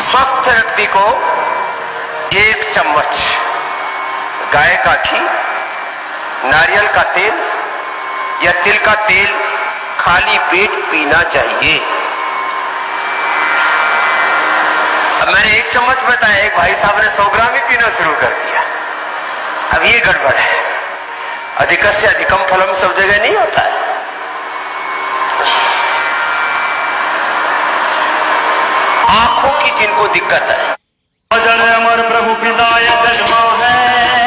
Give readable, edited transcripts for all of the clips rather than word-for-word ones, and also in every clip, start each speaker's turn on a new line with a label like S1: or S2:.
S1: स्वस्थ व्यक्ति को 1 चम्मच गाय का घी, नारियल का तेल या तिल का तेल खाली पेट पीना चाहिए। अब मैंने 1 चम्मच बताया, एक भाई साहब ने 100 ग्राम ही पीना शुरू कर दिया। अब ये गड़बड़ है। अधिकस्य अधिकम फलम सब जगह नहीं होता है। आंखों की जिनको दिक्कत है,
S2: अजर अमर प्रभु पिता जन्मा है,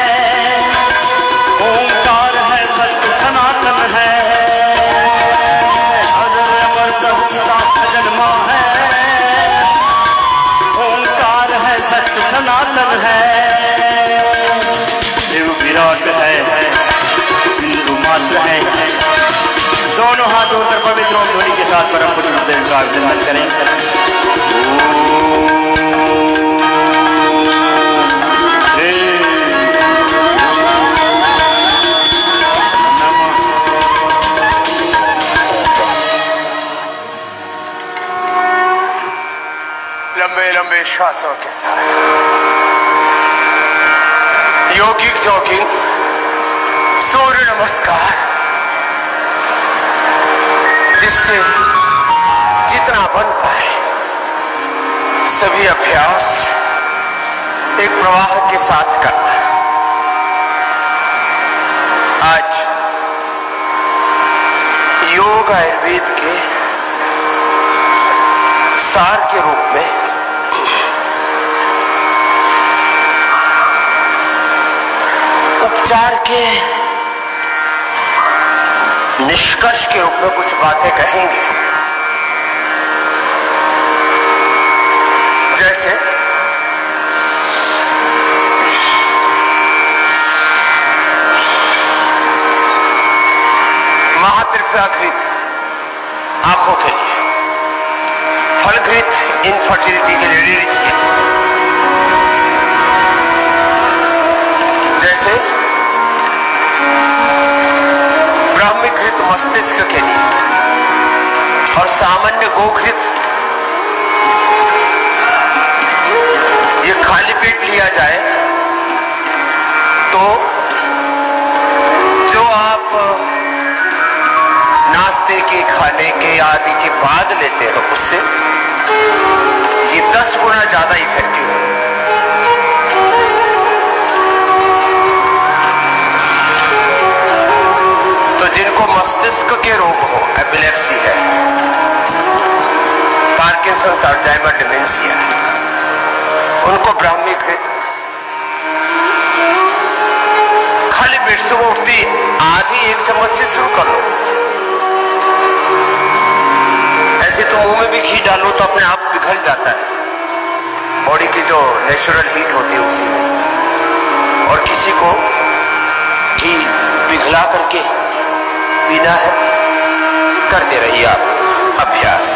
S2: ओंकार है, सत्य सनातन है। अजर अमर प्रभु पिता जन्मा है, ओंकार है, सत्य सनातन है। देव विराट है, बिंदु मात्र है। दोनों हाथों पर पवित्र ओम ध्वनि के साथ परम पुरुष देव का अभिनंदन करें।
S1: लंबे लंबे श्वासों के साथ योगिक जॉगिंग, सूर्य नमस्कार, जिससे जितना बन पाए सभी अभ्यास एक प्रवाह के साथ करना। आज योग आयुर्वेद के सार के रूप में उपचार के निष्कर्ष के रूप में कुछ बातें कहेंगे। जैसे महात्रिफला घृत आंखों के लिए, फलघृत इनफर्टिलिटी के लिए, रीच के लिए, जैसे ब्राह्मीघृत मस्तिष्क के लिए, और सामान्य गोघृत ये खाली पेट लिया जाए तो जो आप नाश्ते के, खाने के आदि के बाद लेते हो उससे ये 10 गुना ज्यादा इफेक्टिव है। तो जिनको मस्तिष्क के रोग हो, एपिलेप्सी है, पार्किंसंस, अल्जाइमर, डिमेंशिया है, उनको ब्राह्मीघृत खाली पेट से उठती आधी 1 चम्मच से शुरू कर लो। ऐसे तो मुंह में भी घी डालो तो अपने आप पिघल जाता है, बॉडी की जो नेचुरल हीट होती है उसी में। और किसी को घी पिघला करके पीना है, करते रहिए आप अभ्यास।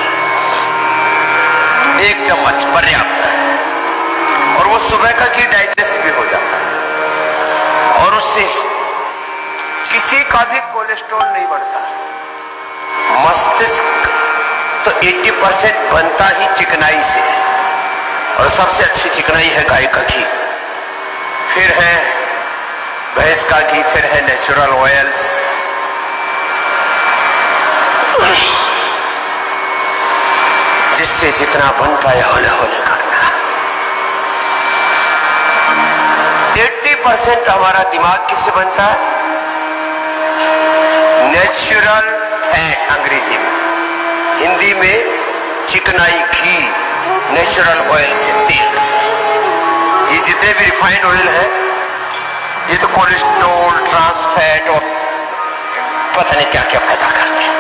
S1: 1 चम्मच पर्याप्त है, और वो सुबह का घी डाइजेस्ट भी हो जाता है, और उससे किसी का भी कोलेस्ट्रॉल नहीं बढ़ता। मस्तिष्क तो 80% बनता ही चिकनाई से, और सबसे अच्छी चिकनाई है गाय का घी, फिर है भैंस का घी, फिर है नेचुरल ऑयल्स। जिससे जितना बन पाए हौले हौले करना। 80% हमारा दिमाग किससे बनता है? नेचुरल फैट अंग्रेजी में, हिंदी में चिकनाई घी, नेचुरल ऑयल से, तेल से। ये जितने भी रिफाइंड ऑयल है ये तो कोलेस्ट्रॉल, ट्रांस फैट और पता नहीं क्या क्या पैदा करते हैं।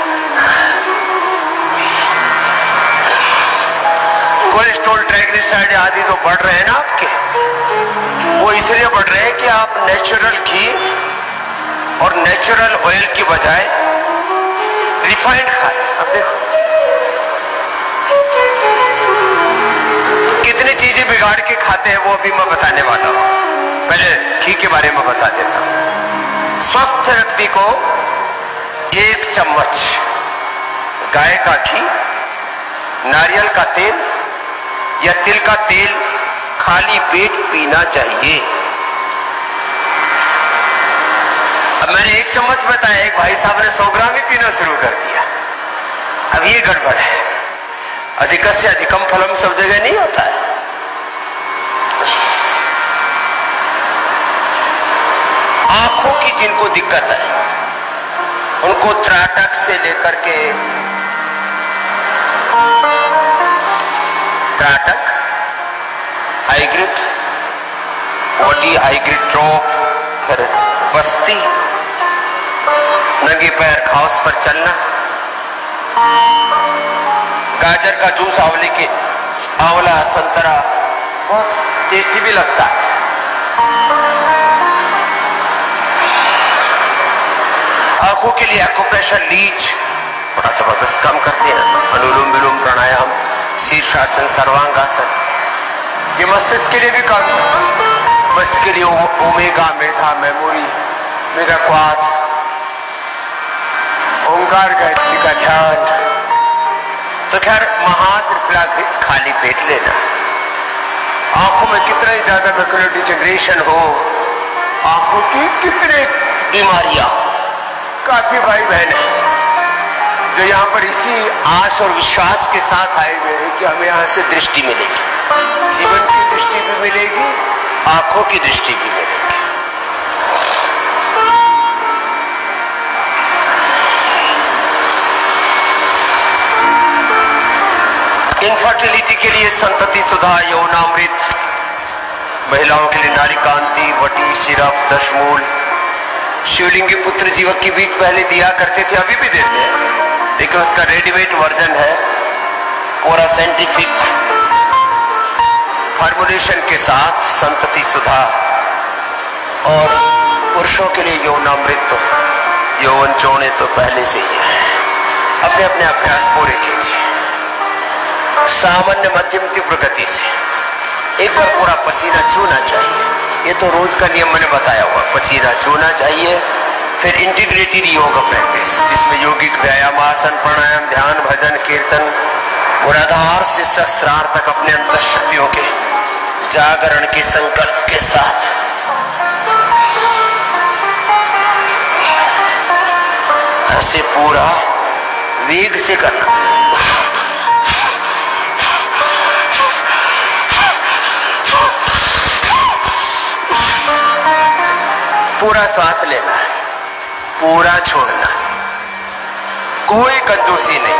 S1: कोलेस्ट्रॉल, ट्राइग्लिसराइड आदि जो बढ़ रहे हैं ना आपके, वो इसलिए बढ़ रहे हैं कि आप नेचुरल घी और नेचुरल ऑयल की बजाय रिफाइंड खा रहे हैं। अब देखो कितनी चीजें बिगाड़ के खाते हैं, वो अभी मैं बताने वाला हूं। पहले घी के बारे में बता देता हूं। स्वस्थ व्यक्ति को 1 चम्मच गाय का घी, नारियल का तेल या तिल का तेल खाली पेट पीना चाहिए? अब मैंने 1 चम्मच बताया, एक भाई साहब ने 100 ग्राम ही पीना शुरू कर दिया। अब ये गड़बड़ है। अधिकस्य अधिकम फलम सब जगह नहीं होता है। आंखों की जिनको दिक्कत है उनको त्राटक से लेकर के त्राटक, आईग्रिड, बॉडी आईग्रिड ड्रॉप, फिर बस्ती, नंगे पैर घास पर चलना, गाजर का जूस, आंवला, संतरा बहुत टेस्टी भी लगता है। आंखों के लिए एक्यूप्रेशर, लीच बड़ा जबरदस्त काम करते हैं। अनुलोम विलोम, प्राणायाम, शीर्षासन, सर्वांगासन, ये मस्तिष्क के लिए भी काम करते हैं। मस्तिष्क के लिए ओमेगा, मेधा, मेमोरी, मेगा क्वाथ, ओंकार गायत्री का ध्यान। तो खैर महात्रिफलाघृत खाली पेट लेना। आंखों में कितना ज्यादा मैकुलर डिजेनरेशन हो, आंखों की कितनी बीमारियां, काफी भाई बहन है जो यहाँ पर इसी आश और विश्वास के साथ आए हुए हैं कि हमें यहाँ से दृष्टि मिलेगी, जीवन की दृष्टि भी मिलेगी, आंखों की दृष्टि भी मिलेगी। इनफर्टिलिटी के लिए संतति सुधा, यौनामृत, महिलाओं के लिए नारी कांति, वटी, सिरफ, दशमूल, शिवलिंग के पुत्र जीवक के बीच पहले दिया करते थे, अभी भी देते हैं, लेकिन उसका रेडीमेड वर्जन है पूरा साइंटिफिक फॉर्मुलेशन के साथ संतति सुधा। और पुरुषों के लिए यौनामृत, तो यौवन चौड़े तो पहले से ही है। अपने अपने अभ्यास पूरे कीजिए सामान्य मध्यम तीव्र गति से। एक बार पूरा पसीना छूना चाहिए, ये तो रोज का नियम मैंने बताया हुआ, पसीना छूना चाहिए। फिर इंटीग्रेटेड योग प्रैक्टिस जिसमें यौगिक व्यायाम, आसन, प्राणायाम, ध्यान, भजन, कीर्तन और आधार से सहस्रार तक अपने अंतर शक्तियों के जागरण के संकल्प के साथ ऐसे पूरा वेग से करना। पूरा सांस लेना है, पूरा छोड़ना, कोई कंजूसी नहीं।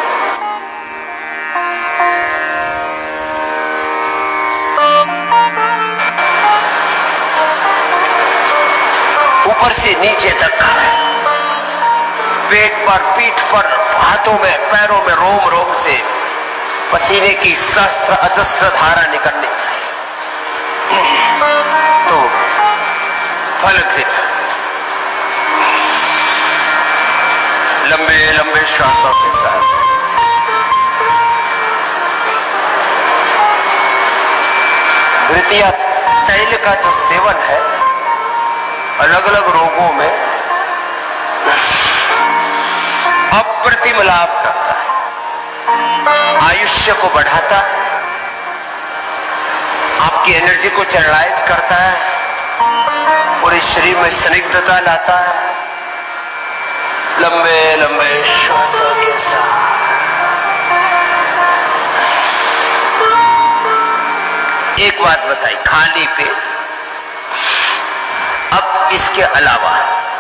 S1: ऊपर से नीचे तक, पेट पर, पीठ पर, हाथों में, पैरों में, रोम रोम से पसीने की सहस्र अजस्र धारा निकलनी चाहिए। तो फलकृत लंबे लंबे श्वासों के साथ घृतिया तैल का जो सेवन है अलग अलग रोगों में अप्रतिम लाभ करता है, आयुष्य को बढ़ाता है, आपकी एनर्जी को चैनलाइज करता है, पूरे शरीर में स्निग्धता लाता है। लंबे लंबे श्वासों के साथ एक बात बताई, खाली पेट। अब इसके अलावा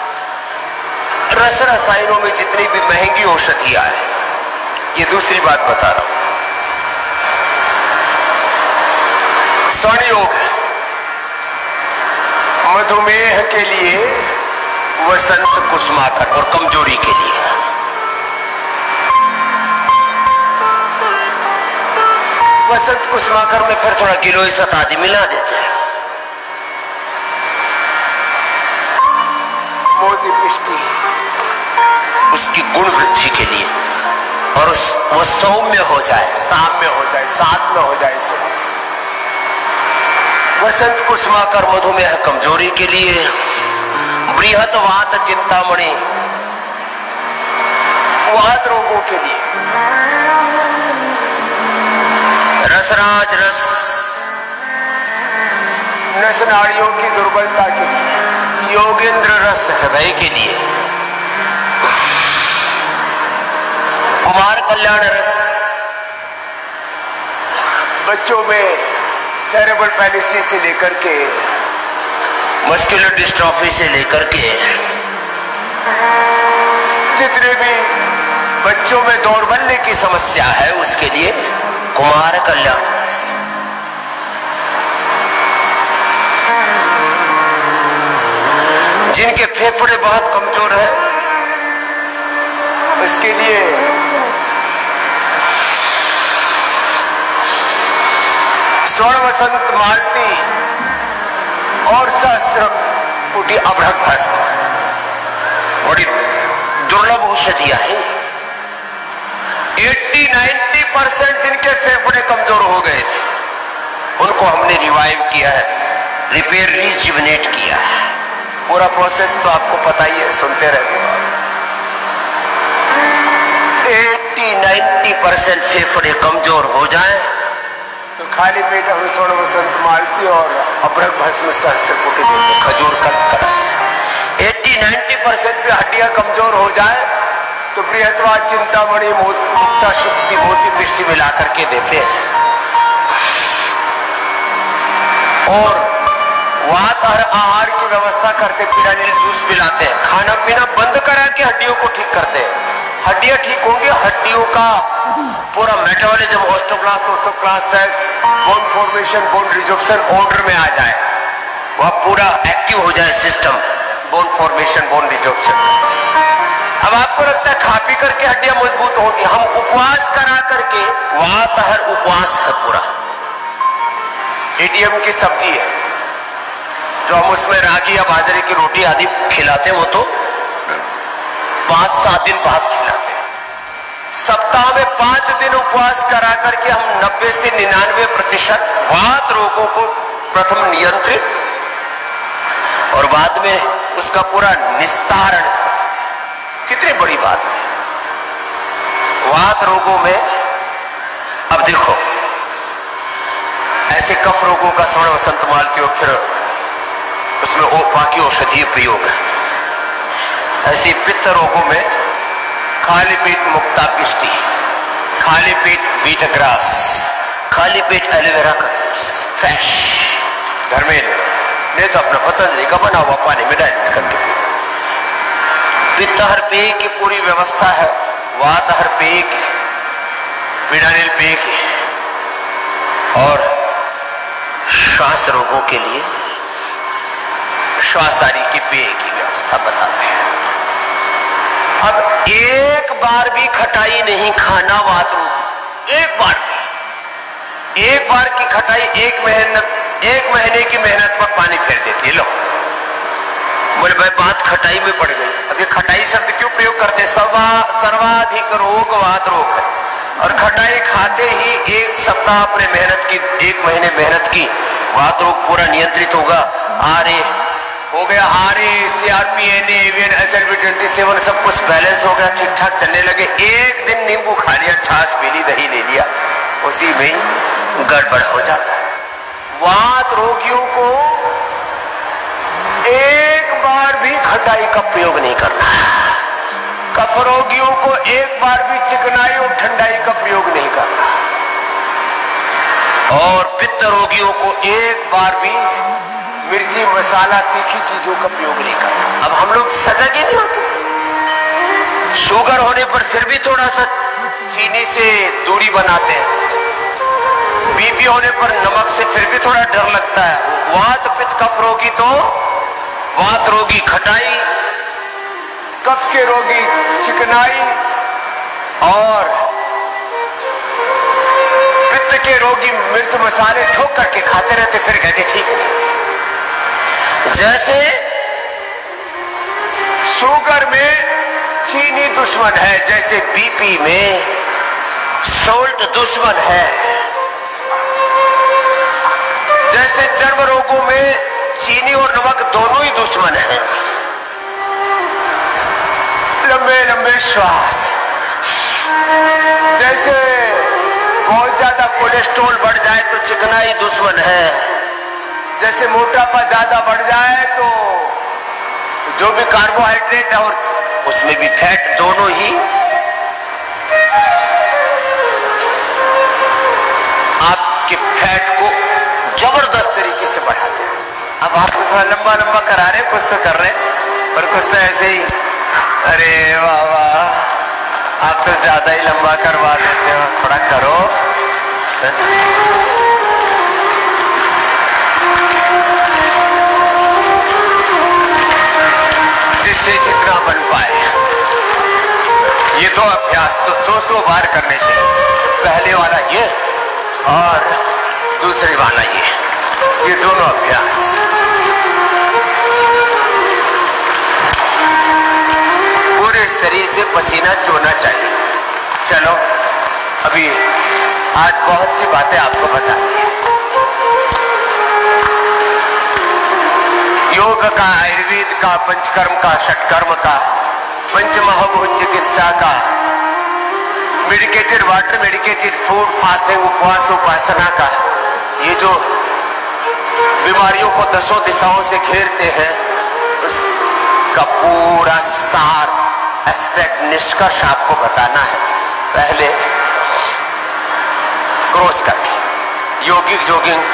S1: रस रसायनों में जितनी भी महंगी औषधियां हैं, ये दूसरी बात बता रहा हूं, स्वर्ण योग है मधुमेह के लिए, वसंत कुसुमाकर और कमजोरी के लिए। वसंत कुसुमाकर में फिर थोड़ा गिलोय सतादी मिला देते हैं। मोदी मिष्टी उसकी गुण वृद्धि के लिए, और वो सौम्य हो जाए, साम्य हो जाए, सात्म्य हो जाए। वसंत कुसुमाकर मधुमेह कमजोरी के लिए, बृहत वात चिंतामणि वात रोगों के लिए, रसराज रस उस नाड़ियों की दुर्बलता के लिए, योगेंद्र रस हृदय के लिए, कुमार कल्याण रस बच्चों में सेरेब्रल पैलिसी से लेकर के मस्कुलर डिस्ट्रॉफी से लेकर के जितने भी बच्चों में दौड़बल्ले की समस्या है उसके लिए कुमार कल्याण रस। जिनके फेफड़े बहुत कमजोर है उसके लिए स्वर्ण वसंत माल्टी और सहस्र कोटि अभ्रक भस्म बड़ी दुर्लभ औषधियां हैं। 80-90% जिनके फेफड़े कमजोर हो गए थे उनको हमने रिवाइव किया है, रिपेयर रिजुविनेट किया है। पूरा प्रोसेस तो आपको पता ही है, सुनते रहते हैं। 80-90% फेफड़े कमजोर हो जाए तो खाली पेट हमें स्वर्ण वसंत माल्टी और अभ्रक भस्म सहस्र कोटि खजूर करा। 80-90% पे हड्डियां कमजोर हो जाए तो बृहत्वाद चिंतामणि मुक्ता शुक्ति मोती दृष्टि मिला करके देते हैं। और वात आहार की व्यवस्था करते, पिरानिल जूस पिलाते हैं, खाना पीना बंद करा के हड्डियों को ठीक करते हैं। हड्डियां ठीक होंगी, हड्डियों का पूरा metabolism, osteoblast, osteoclast cells, bone formation, bone resorption order में आ जाए, वह पूरा एक्टिव हो जाए system, bone formation, bone resorption. अब आपको लगता है खा पी करके हड्डियां मजबूत होगी, हम उपवास करा करके, वातहर उपवास है पूरा। एटीएम की सब्जी है जो हम उसमें रागी या बाजरे की रोटी आदि खिलाते हैं, वो तो 5-7 दिन बाद खिलाते हैं। सप्ताह में 5 दिन उपवास करा करके हम 90 से 99% वात रोगों को प्रथम नियंत्रित और बाद में उसका पूरा निस्तारण कर देते। कितनी बड़ी बात है वात रोगों में। अब देखो ऐसे कफ रोगों का स्वर्ण वसंत माल्टी और फिर उसमें बाकी औषधीय प्रयोग है। ऐसे पित्त रोगों में खाली पेट मुक्ता पिष्टी, खाली पेट बीट ग्रास, खाली पेट एलोवेरा का जूस फ्रेश घर में, नहीं तो अपना पतंजलि का बना हुआ पानी में डाइल्यूट करके। पित्तहर पेय की पूरी व्यवस्था है, वातहर पेय की, पिडानिल पेय की, और श्वास रोगों के लिए श्वासारी की पेय की व्यवस्था बताते हैं। अब एक बार भी खटाई नहीं खाना वात रोग, एक बार की खटाई एक महीने की मेहनत पर पानी फेर देती है। लो बोले भाई बात खटाई में पड़ गई। अब ये खटाई शब्द क्यों प्रयोग करते? सर्वाधिक रोग वात रोग है, और खटाई खाते ही एक सप्ताह अपने मेहनत की, 1 महीने मेहनत की, वात रोग पूरा नियंत्रित होगा। आरे हो गया, आरे CRP, एवियन, HLB 27 सब कुछ बैलेंस हो गया, ठीक ठाक चलने लगे। एक दिन नींबू खा लिया, छाछ पी ली, दही ले लिया, उसी में गड़बड़ हो जाता है। वात रोगियों को एक बार भी खटाई का प्रयोग नहीं करना है। कफ रोगियों को एक बार भी चिकनाई और ठंडाई का प्रयोग नहीं करना, और पित्त रोगियों को एक बार भी मिर्ची मसाला तीखी चीजों का प्रयोग नहीं करना। अब हम लोग सजग ही नहीं होते। शुगर होने पर फिर भी थोड़ा सा चीनी से दूरी बनाते हैं, बीपी होने पर नमक से फिर भी थोड़ा डर लगता है। वात पित्त कफ रोगी तो वात रोगी खटाई, कफ के रोगी चिकनाई, और पित्त के रोगी मिर्च मसाले ठोक करके खाते रहते, फिर कहते ठीक नहीं। जैसे शुगर में चीनी दुश्मन है, जैसे बीपी में सोल्ट दुश्मन है, जैसे चर्म रोगों में चीनी और नमक दोनों ही दुश्मन हैं। लंबे लंबे श्वास, जैसे बहुत ज्यादा कोलेस्ट्रॉल बढ़ जाए तो चिकनाई दुश्मन है, जैसे मोटापा ज्यादा बढ़ जाए तो जो भी कार्बोहाइड्रेट है और उसमें भी फैट, दोनों ही आपके फैट को जबरदस्त तरीके से बढ़ाते हैं। अब आप तो थोड़ा लंबा लंबा करा रहे, कुछ तो कर रहे, पर कुछ तो ऐसे ही, अरे वाह वाह, आप तो ज्यादा ही लंबा करवा देते हो, थोड़ा करो। जिससे जितना बन पाए। ये दो अभ्यास तो 100 बार करने चाहिए। पहले वाला ये और दूसरे वाला ये दोनों अभ्यास। पूरे शरीर से पसीना चूना चाहिए। चलो अभी आज बहुत सी बातें आपको बतानी है। योग का, आयुर्वेद का, पंचकर्म का, षटकर्म का, पंचमहाभूत चिकित्सा का, medicated water, medicated food, fasting, उपवास, उपासना का, ये जो बीमारियों को दसों दिशाओं से घेरते हैं, उसका पूरा सार, एब्स्ट्रैक्ट निष्कर्ष आपको बताना है। पहले क्रॉस करके योगिक जोगिंग,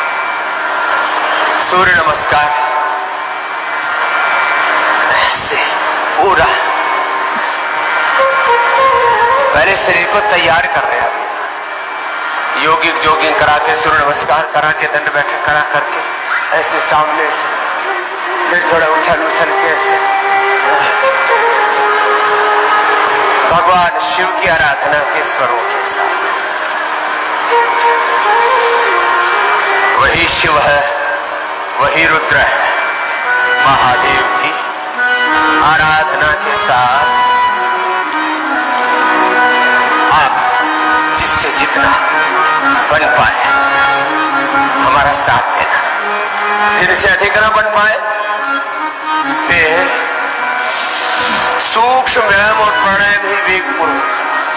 S1: सूर्य नमस्कार, ऐसे पूरा पहले शरीर को तैयार कर रहे हैं। अभी योगिक जोगिंग करा के, सूर्य नमस्कार करा के, दंड बैठक करा करके, ऐसे सामने से फिर थोड़ा उछल उछल के ऐसे भगवान शिव की आराधना के स्वरों के साथ। वही शिव है, वही रुद्र है, महादेव की आराधना के साथ आप जिससे जितना बन पाए हमारा साथ देना। जिनसे अधिक ना बन पाए वे सूक्ष्म व्यायाम और प्राणायाम ही वेगपूर्वक,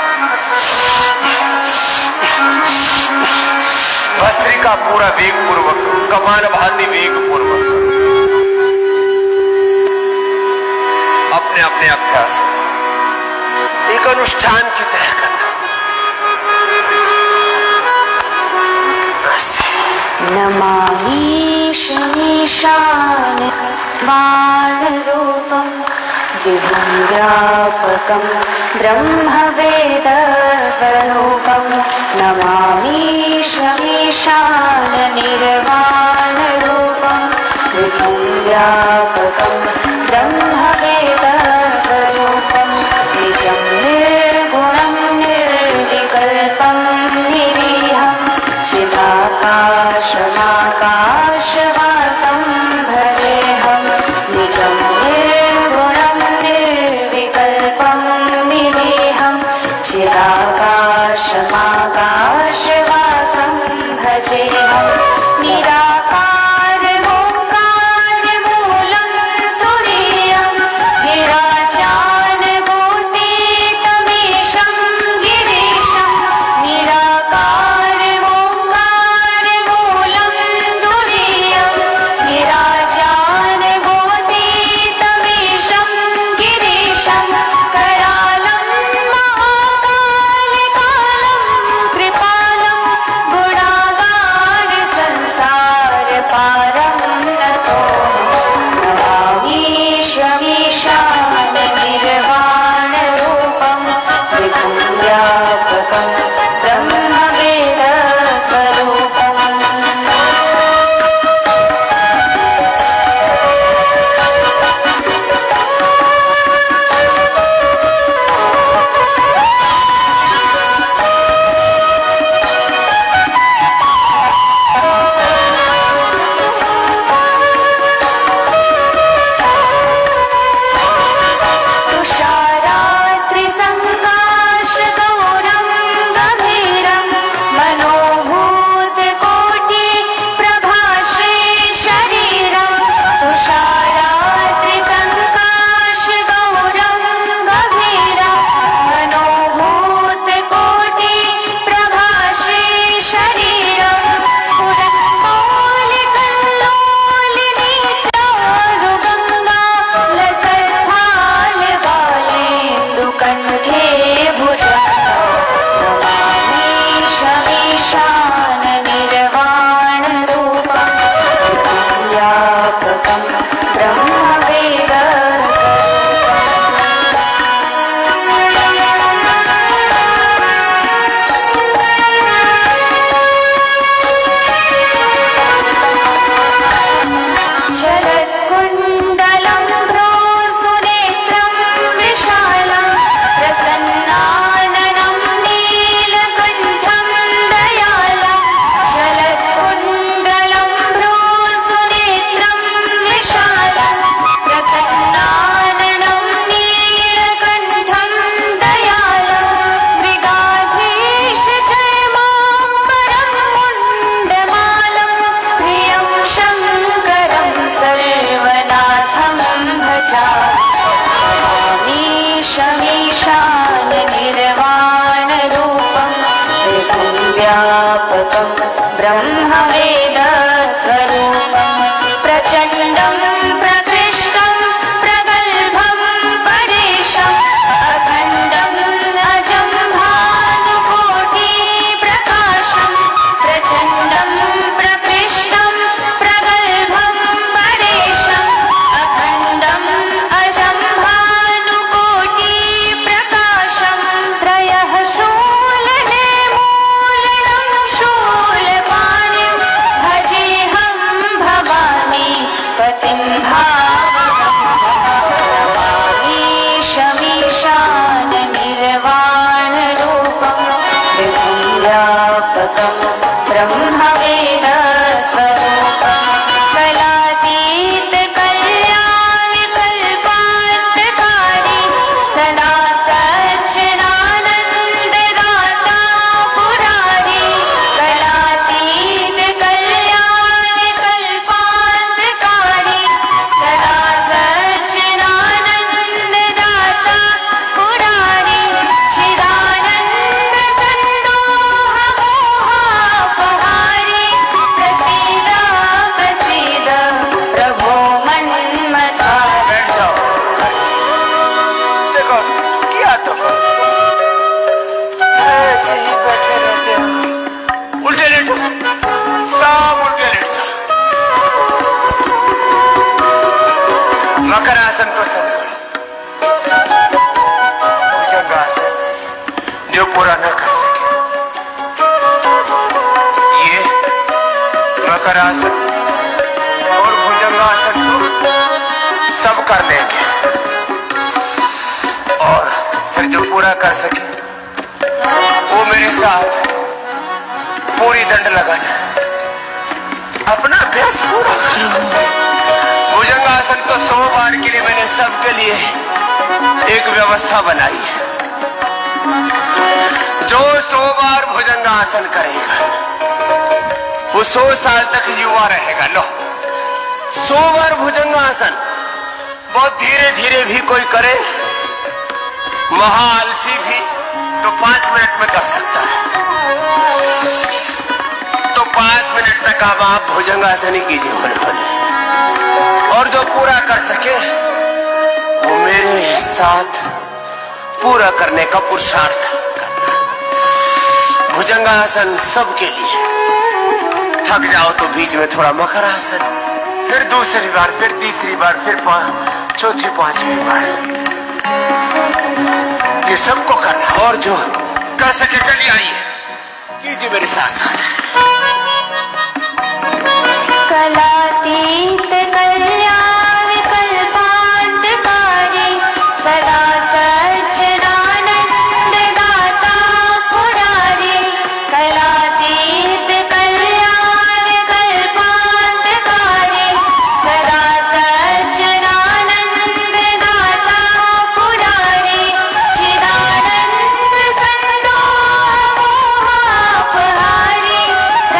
S1: भस्त्रिका पूरा वेगपूर्वक, कपाल भाती वेगपूर्वक अपने अपने अभ्यास एक अनुष्ठान की तरह करना।
S3: नमामि शमीशान बाणरूपं विभुं व्यापकं ब्रह्मवेदस्वरूपं। नमामि शमीशान निर्वाणरूपं विभुं व्यापकं ब्रह्मवेदस्वरूपं। निजं निर्गुणं निर्विकल्पं निरीहं चिदाकाशमाकाशवासं भजेऽहं। निजं निर्गुणं निर्विकल्पं निरीहं चिदाकाशमाकाशवासं भजेऽहं। निराकारमोङ्कारमूलं तुरीयं विराजानभूतितमीशं गिरीशं। निराकारमोङ्कारमूलं तुरीयं विराजानभूतितमीशं गिरीशं। करालं महाकालकालं कृपालं गुणागार संसार शमीशान निर्वाण रूपं विभुं व्यापकं ब्रह्मवेद स्वरूपं प्रचण्डं प्रकृष्टं प्रगल्भं परेशम् अखण्डं अजं भानुकोटि प्रकाशं प्रचण्डं प्रकृष्टं प्रगल्भं परेशम् अखण्डं अजं भानुकोटि प्रकाशं त्रयः शूलनिर्मूलनं शूलपाणिं भजेऽहं भवानी पतिं भावयामि शमीशान निर्वाण रूपं विभुं व्यापकं ब्रह्मवेद स्वरूपं कलातीत कल्याण कल्पान्तकारी सदा सच्चिदानन्ददाता पुरारी कलातीत कल्याण कल्पान्तकारी सदा सच्चिदानन्ददाता पुरारी चिदानन्द सन्दोह मोहापहारी प्रसीद प्रसीद प्रभो मन्मथारी।
S1: बैठ जाओ। देखो क्या तो ऐसे ही बैठे रहते हो। उल्टे लेटो, सब उल्टे लेट जाओ। मकर आसन तो सब करो। भुजंगासन जो पूरा न कर सके, ये मकर आसन और भुजंगासन तो सब कर देंगे। और फिर जो पूरा कर सके वो मेरे साथ पूरी दंड लगाना, अपना अभ्यास पूरा करो। भुजंगासन तो 100 बार के लिए मैंने सबके लिए एक व्यवस्था बनाई है। जो 100 बार भुजंगासन करेगा वो 100 साल तक युवा रहेगा। लो 100 बार भुजंगासन बहुत धीरे धीरे भी कोई करे, महाआलसी भी तो 5 मिनट में कर सकता है। तो 5 मिनट तक अब आप भुजंगासन ही कीजिए होने होने। और जो पूरा कर सके वो मेरे साथ पूरा करने का पुरुषार्थ करना। भुजंगासन सबके लिए। थक जाओ तो बीच में थोड़ा मकर आसन, फिर दूसरी बार, फिर तीसरी बार, फिर चौथी पांचवी बार, ये सबको करना। और जो कर सके चलिए आइए कीजिए मेरे साथ साथ।
S3: कलातीत कल्याण कल्पान्तकारी सदा सच्चिदानन्ददाता पुरारी कलातीत कल्याण कल्पान्तकारी सदा सच्चिदानन्ददाता पुरारी चिदानन्द सन्दोह मोहापहारी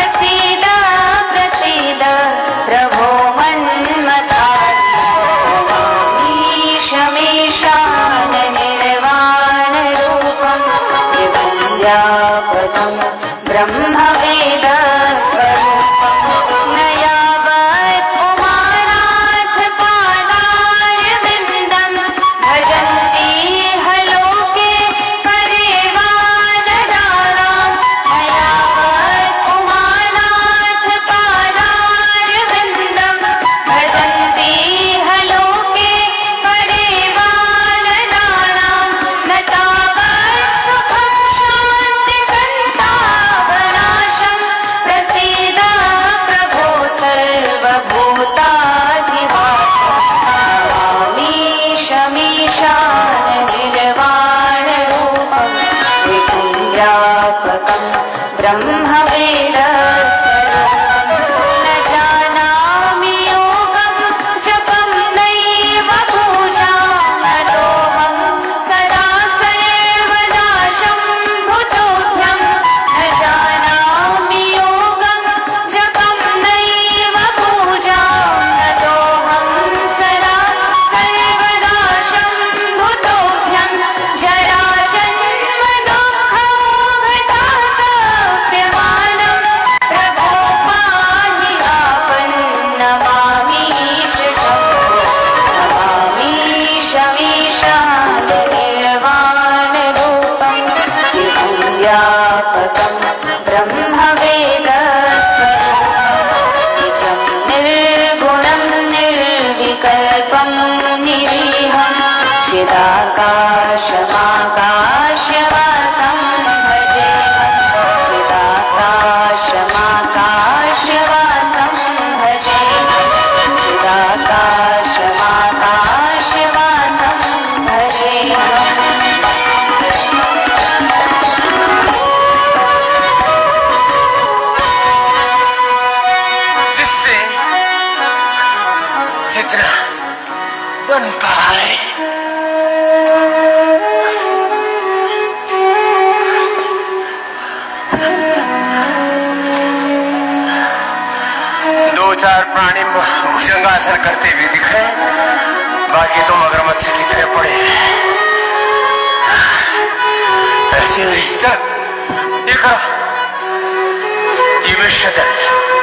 S1: जितना बन पाए। दो चार प्राणी भुजंगासन करते हुए दिखे, बाकी तो मगरमच्छ की तरह पड़े। ऐसे नहीं, चल ये करो, ये विश्वदल।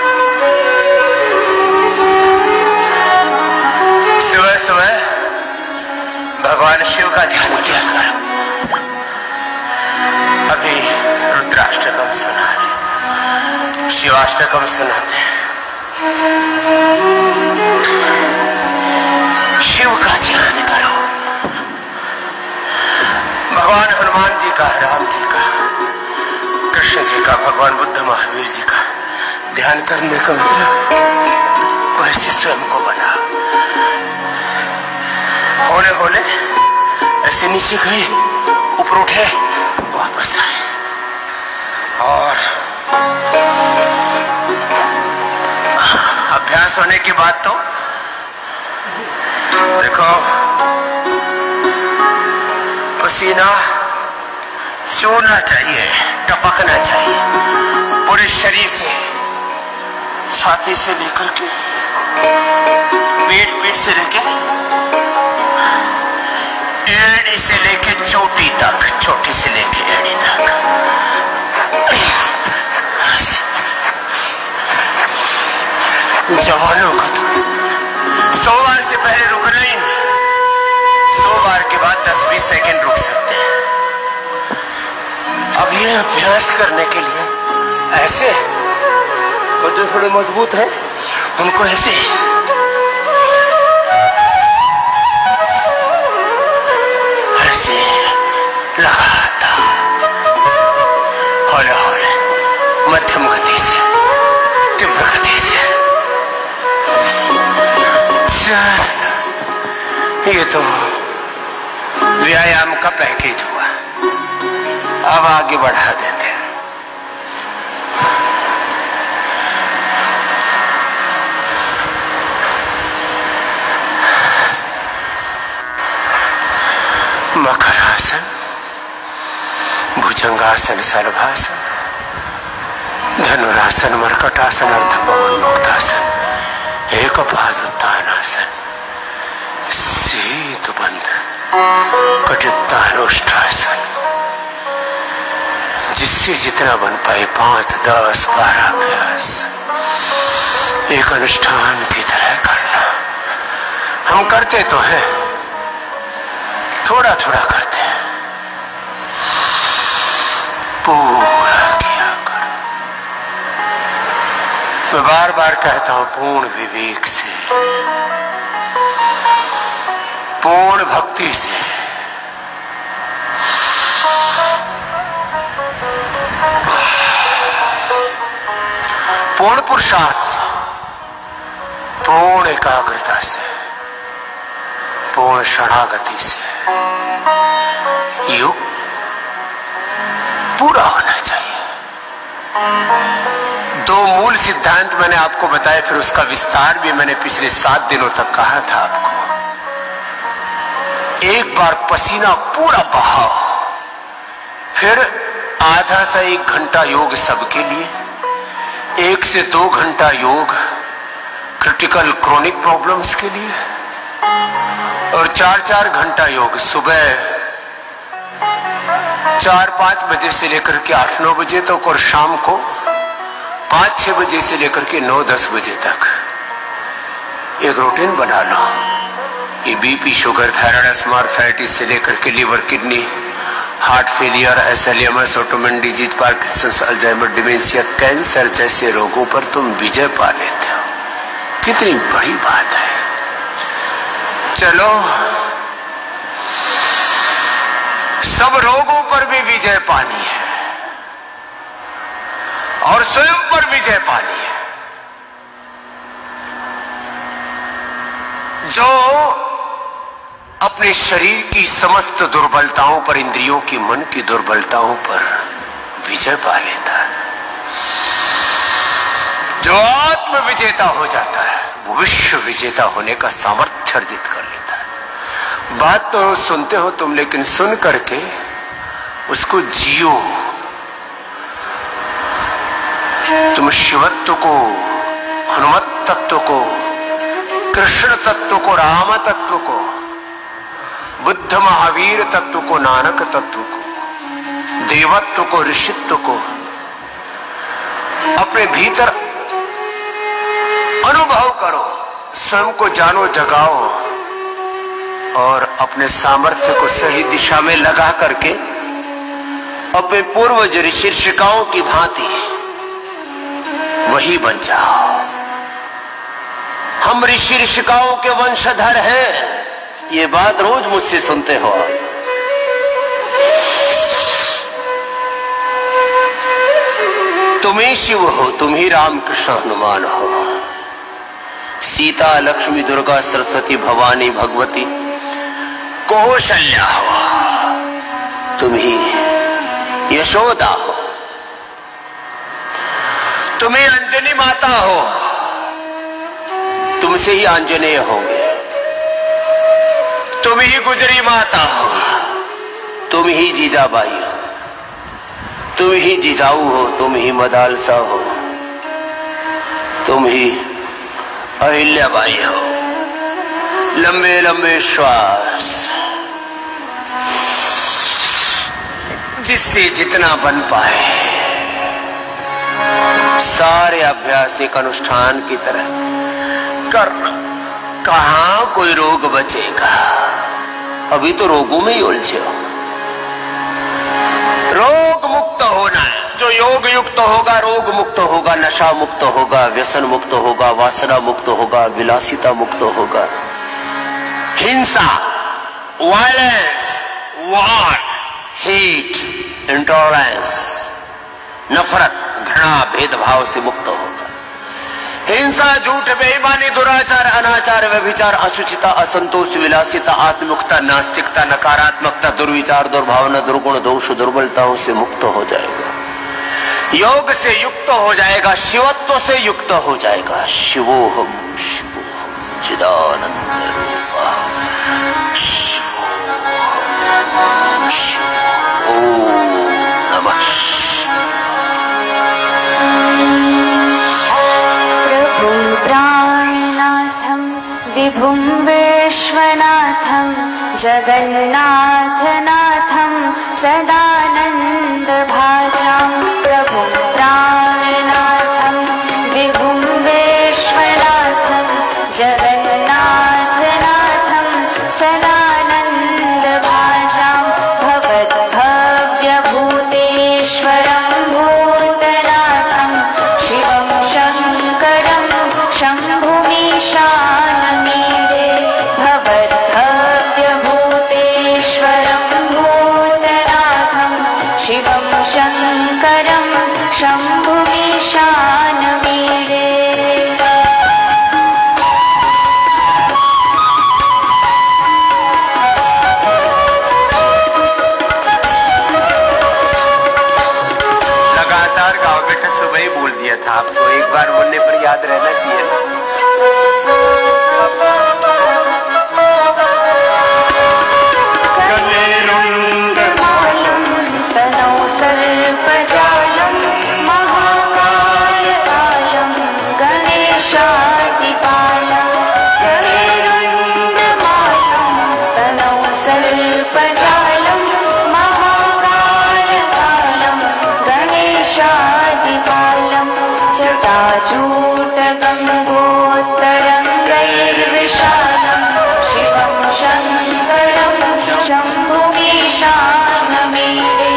S1: सुबह सुबह भगवान शिव का ध्यान किया करो। अभी रुद्राष्टकम सुना रहे, शिवाष्टकम सुनाते हैं। शिव का ध्यान करो। भगवान हनुमान जी का, राम जी का, कृष्ण जी का, भगवान बुद्ध महावीर जी का ध्यान करने का मतलब वैसे स्वयं को बना। होले होले ऐसे नीचे गए, ऊपर उठे, वापस आए। और अभ्यास होने के बाद तो देखो पसीना चूना चाहिए, टपकना चाहिए पूरे शरीर से, छाती से लेकर के पीठ से लेके एड़ी से लेके चोटी तक, चोटी से लेके एड़ी तक। जवानों का तो 100 बार से पहले रुकना ही नहीं, 100 बार के बाद 10-20 सेकंड रुक सकते हैं। अब ये अभ्यास करने के लिए ऐसे, और जो थोड़े मजबूत है उनको ऐसे ऐसे लगाता, हौले हौले, मध्यम गति से, तीव्र गति से। ये तो व्यायाम का पैकेज हुआ, अब आगे बढ़ा देते हैं। मकरासन, भुजंगासन, सर्वासन, धनुरासन, मर्कटासन, अर्धपवन मुक्तासन, एकपादोत्थानासन, सेतुबंध, कटित्तानुष्ठासन। जिससे जितना बन पाए 5, 10, 12 अभ्यास एक अनुष्ठान की तरह करना। हम करते तो हैं, थोड़ा थोड़ा करते हैं, पूरा किया कर। मैं बार बार कहता हूं, पूर्ण विवेक से, पूर्ण भक्ति से, पूर्ण पुरुषार्थ से, पूर्ण एकाग्रता से, पूर्ण शरणागति से योग पूरा होना चाहिए। 2 मूल सिद्धांत मैंने आपको बताए, फिर उसका विस्तार भी मैंने पिछले 7 दिनों तक कहा था आपको। एक बार पसीना पूरा बहाओ, फिर आधा से 1 घंटा योग सबके लिए, 1 से 2 घंटा योग क्रिटिकल क्रोनिक प्रॉब्लम्स के लिए, और 4-4 घंटा योग सुबह 4-5 बजे से लेकर के 8-9 बजे तक, और शाम को 5-6 बजे से लेकर के 9-10 बजे तक एक रूटीन बना लो। ये बीपी, शुगर, थायराइड, आर्थराइटिस से लेकर के liver, kidney, heart failure, SLMS, autoimmune disease, Parkinson's, Alzheimer, dementia, cancer जैसे रोगों पर तुम विजय पा लेते हो। कितनी बड़ी बात है। चलो सब रोगों पर भी विजय पानी है और स्वयं पर विजय पानी है। जो अपने शरीर की समस्त दुर्बलताओं पर, इंद्रियों की, मन की दुर्बलताओं पर विजय पा लेता है, जो आत्म विजेता हो जाता है, विश्व विजेता होने का सामर्थ्य अर्जित कर लेता है। बात तो सुनते हो तुम, लेकिन सुन करके उसको जियो। तुम शिवत्व को, हनुमत तत्व को, कृष्ण तत्व को, राम तत्व को, बुद्ध महावीर तत्व को, नानक तत्व को, देवत्व को, ऋषित्व को अपने भीतर अनुभव करो, स्वयं को जानो, जगाओ और अपने सामर्थ्य को सही दिशा में लगा करके अपने पूर्वज ऋषि ऋषिकाओं की भांति वही बन जाओ। हम ऋषि ऋषिकाओं के वंशधर हैं, ये बात रोज मुझसे सुनते हो। तुम ही शिव हो, तुम ही राम कृष्ण हनुमान हो, सीता लक्ष्मी दुर्गा सरस्वती भवानी भगवती कौशल्या हो, तुम ही यशोदा हो, तुम ही अंजनी माता हो, तुमसे ही आंजनेय होंगे, तुम ही गुजरी माता हो, तुम ही जीजाबाई हो, तुम ही जिजाऊ हो, तुम ही मदालसा हो, तुम ही अहिल्याबाई हो। लंबे लंबे श्वास, जिससे जितना बन पाए सारे अभ्यास एक अनुष्ठान की तरह करना। कहां कोई रोग बचेगा, अभी तो रोगों में ही उलझे हो। रोग मुक्त होना है, जो योग युक्त होगा रोग मुक्त होगा, नशा मुक्त होगा, व्यसन मुक्त होगा, वासना मुक्त होगा, विलासिता मुक्त होगा। हिंसा, वायलेंस, वार, हेट, इंटॉलरेंस, नफरत, घृणा, भेदभाव से मुक्त होगा। हिंसा, झूठ, बेईमानी, दुराचार, अनाचार, व्यभिचार, अशुचिता, असंतोष, विलासिता, आत्ममुखता, नास्तिकता, नकारात्मकता, दुर्विचार, दुर्भावना, दुर्गुण, दोष, दुर्बलताओं से मुक्त हो जाएगा। योग से युक्त हो जाएगा, शिवत्व से युक्त हो जाएगा। शिवोहम शिवोहम चिदानंद रूपा शिवोहम शिवोहम। ओम नमः
S3: प्रभुं प्राणनाथं विभुं विश्वनाथं जगन्नाथनाथं सदानन्दभाजां। प्रभुं प्राणनाथं विभुं विश्वनाथं जगन्नाथनाथं सदानन्दभाजां। भवद्भव्यभूतेश्वरं भूतनाथं शिवं शङ्करं शम्भुमीशानमीडे। भवद्भव्यभूतेश्वरं भूतनाथं शिवं शङ्करं शम्भुमीशानमीडे।
S1: लगातार गाओ बेटा, सुबह ही बोल दिया था आपको, एक बार बोलने पर याद रहना चाहिए ना।
S3: गलेरुण्डमालं तनौ सर्पजालं महाकायकालं गणेशादिपालं। गलेरुण्डमालं तनौ सर्पजालं महाकायकालं गणेशादिपालं। जटाजूटगङ्गोत्तरङ्गैर्विशालं शिवं शङ्करं शम्भुमीशानमीडे।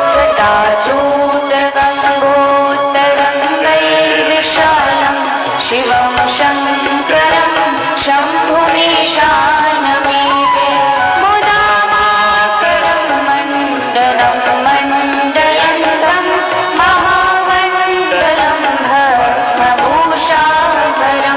S3: जटाजूटगङ्गोत्तरङ्गैर्विशालं शिवं शङ्करं शम्भुमीशानमीडे। मुदामाकरं मण्डलं मण्डयन्तं महामण्डलं भस्मभूषाकरं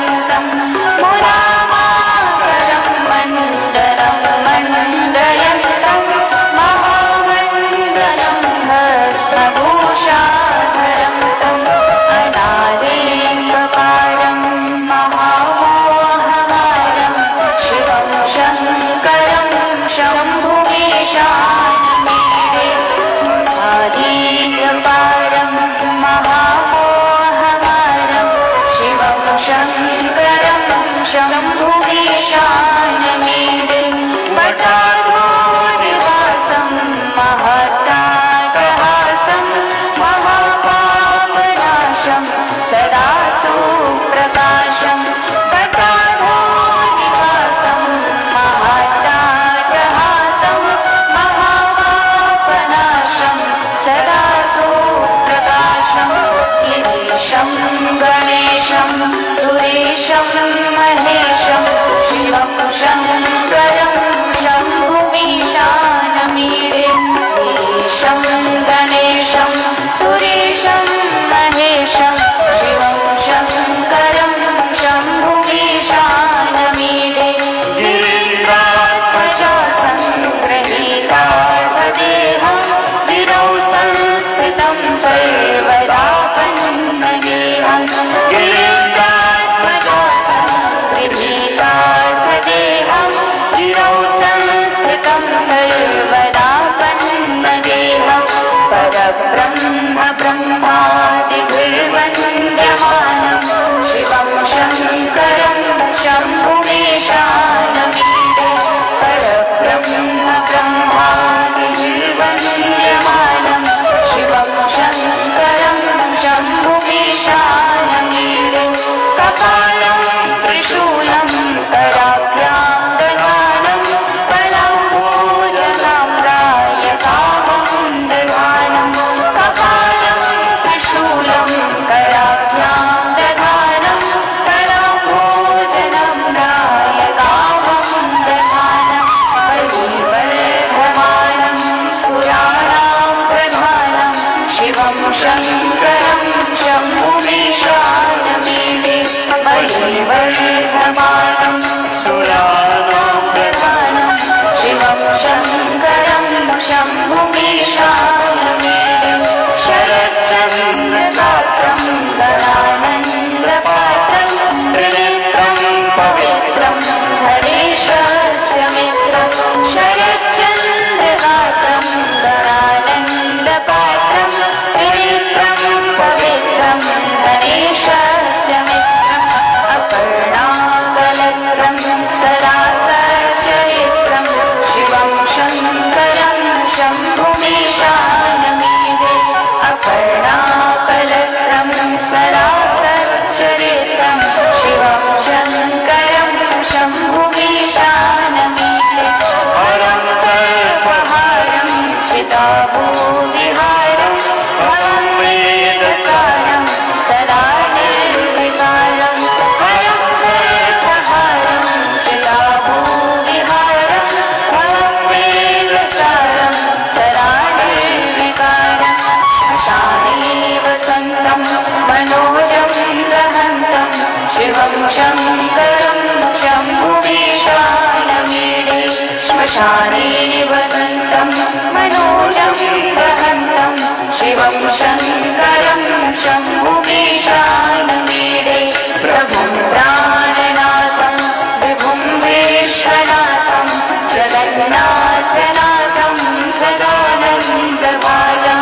S3: शङ्करं शम्भुमीशानमीडे बलिवर्धमानं सुरालोकप्रधानं शिवं शङ्करं शम्भुमीशानमीडे शरच्चन्द्रगात्रं गणानन्दपात्रं त्रिनेत्रं पवित्रं हरीशस्य मित्रं शरच्चन्द्रगात्रं गणानन्दपात्रं त्रिनेत्रं पवित्रं हरीशस्य मित्रम् अपर्णाकलत्रं सदा सच्चरित्रं शिवं शङ्करं शम्भुमीशानमीडे अपर्णाकलत्रं सदा सच्चरित्रं शिवं शङ्करं शम्भुमीशानमीडे हरं सर्वहारं चिताभूविहारं भवं वेदसारं सदा निर्विकारं हरं सर्वहारं चिताभूविहारं भवं वेदसारं सदा निर्विकारं श्मशाने वसन्तं मनोजं दहन्तं शिवं शङ्करं शम्भुमीशानमीडे श्मशाने वसन्तं मनोजं दहन्तं शिवं शङ्करं शम्भुमीशानमीडे प्रभुं प्राणनाथं विभुं विश्वनाथं जगन्नाथनाथं सदानन्दभाजं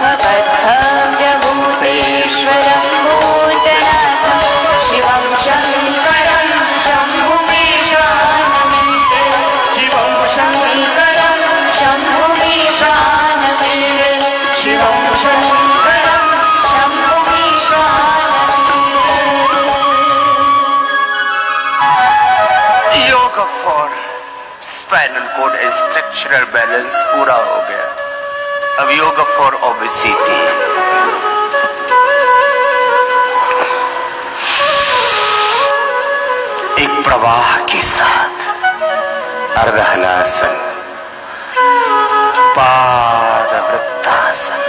S3: भवद्भव्यभूतेश्वरं भूतनाथं शिवं शङ्करं शम्भुमीशानमीडे शिवं शङ्करं शम्भुमीशानमीडे शिवं शङ्करं शम्भुमीशानमीडे।
S1: Yoga for spinal cord and structural balance पूरा हो गया। अब योग फॉर ओबेसिटी। एक प्रवाह के साथ अर्धहलासन, पादवृत्तासन,